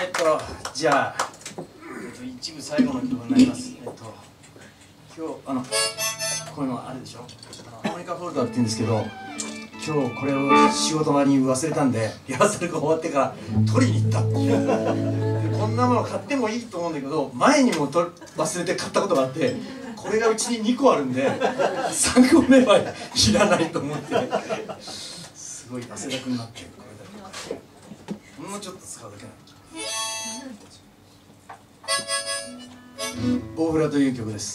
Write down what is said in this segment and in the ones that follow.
じゃあ、一部最後の曲になります。今日こういうのあるでしょ。ハーモニカフォルダーって言うんですけど、今日これを仕事場に忘れたんで、リハーサルが終わってから取りに行ったっていう。こんなもの買ってもいいと思うんだけど、前にも忘れて買ったことがあって、これがうちに2個あるんで3個目はいらないと思って、すごい汗だくになってる。これだけもうちょっと使うだけなんで。ボウフラという曲です。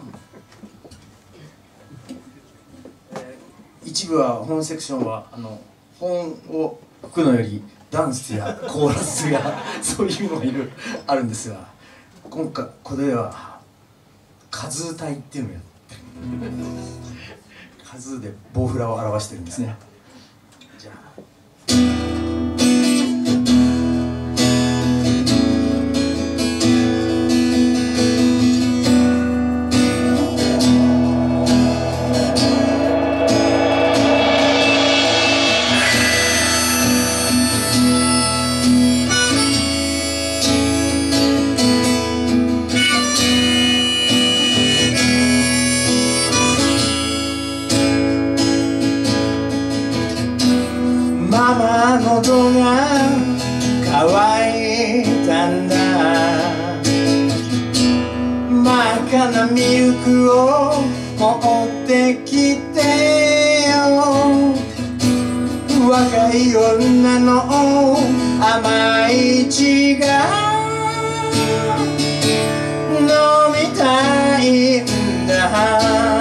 一部は本セクションは本を吹くのよりダンスやコーラスやそういうのがあるんですが、今回これではカズー隊っていうのをやってる。カズーでボウフラを表してるんですね。じゃあママ喉が渇いたんだ、真っ赤なミルクを持ってきてよ、若い女の甘い血が飲みたいんだ。